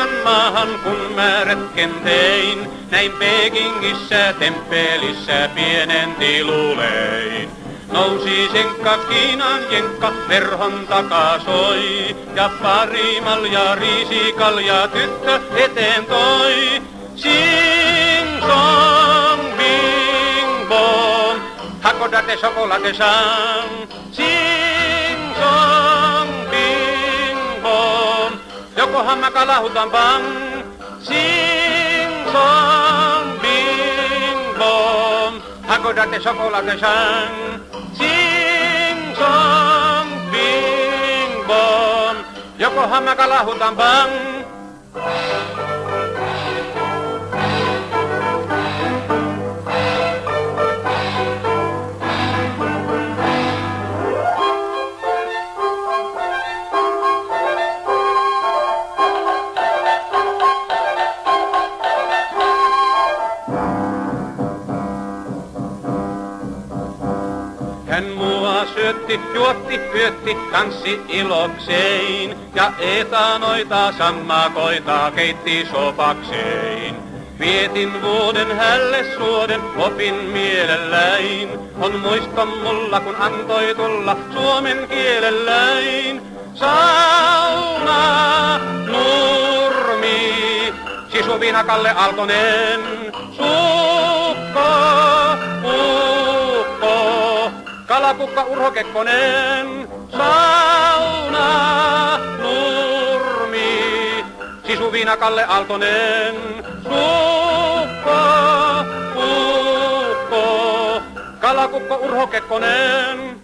Kiinan maahan kun mä retken tein, näin Pekingissä temppelissä pienen tilulein. Nousi senkka Kiinan jenkka, verhon takaa soi, ja pari malja riisikalja tyttö eteen toi. Sing song bing bong, hakodate chocolate sang. Sing song bing bong, Yokohama kalahutan bang. Sing song bing bong, hakodate chocolate sang. Sing song bing bong, Yokohama kalahutan bang. Hän mua syötti, juotti, yötti, tanssi ilokseen ja etanoita sammakoita keitti sopakseen. Vietin vuoden hälle suoden, opin mielelläin. On muisto mulla kun antoi tulla suomen kielelläin. Sauna, nurmi, sisuviina Kalle Aaltonen, sukko, kalakukka Urho Kekkonen, sauna, nurmi, sisuviina Kalle Aaltonen, sukko, kalakukko Urho Kekkonen.